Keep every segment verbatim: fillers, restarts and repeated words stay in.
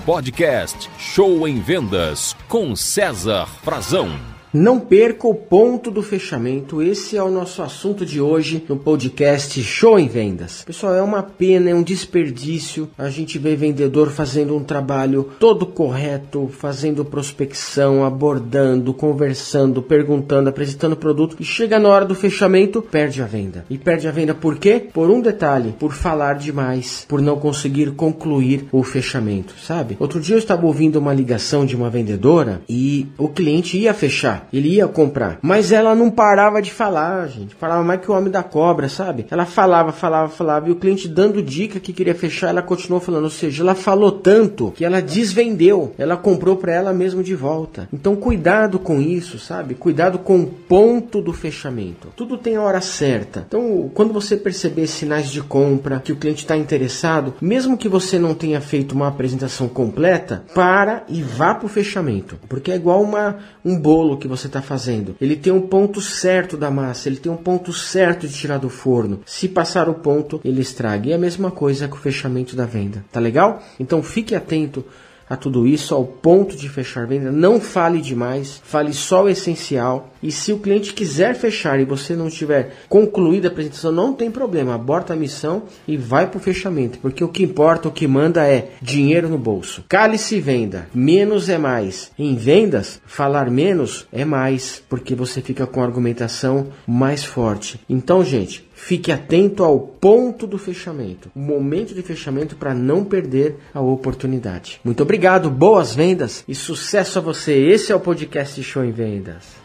Podcast Show em Vendas com César Frazão. Não perca o ponto do fechamento, esse é o nosso assunto de hoje no podcast Show em Vendas. Pessoal, é uma pena, é um desperdício a gente ver vendedor fazendo um trabalho todo correto, fazendo prospecção, abordando, conversando, perguntando, apresentando produto e chega na hora do fechamento, perde a venda. E perde a venda por quê? Por um detalhe, por falar demais, por não conseguir concluir o fechamento, sabe? Outro dia eu estava ouvindo uma ligação de uma vendedora e o cliente ia fechar. Ele ia comprar, mas ela não parava de falar, gente, falava mais que o homem da cobra, sabe? Ela falava, falava, falava, e o cliente dando dica que queria fechar, ela continuou falando, ou seja, ela falou tanto que ela desvendeu, ela comprou para ela mesmo de volta. Então cuidado com isso, sabe? Cuidado com o ponto do fechamento. Tudo tem a hora certa. Então, quando você perceber sinais de compra, que o cliente está interessado, mesmo que você não tenha feito uma apresentação completa, para e vá para o fechamento, porque é igual uma, um bolo que você você está fazendo. Ele tem um ponto certo da massa, ele tem um ponto certo de tirar do forno. Se passar o ponto, ele estraga. E é a mesma coisa com o fechamento da venda. Tá legal? Então fique atento a tudo isso, ao ponto de fechar a venda. Não fale demais, fale só o essencial. E se o cliente quiser fechar e você não tiver concluído a apresentação, não tem problema, aborta a missão e vai para o fechamento, porque o que importa, o que manda é dinheiro no bolso. Cale-se e venda, menos é mais. Em vendas, falar menos é mais, porque você fica com a argumentação mais forte. Então, gente, fique atento ao ponto do fechamento, o momento de fechamento, para não perder a oportunidade. Muito obrigado, boas vendas e sucesso a você. Esse é o podcast Show em Vendas.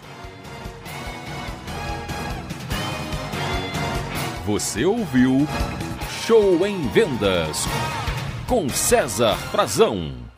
Você ouviu Show em Vendas com César Frazão.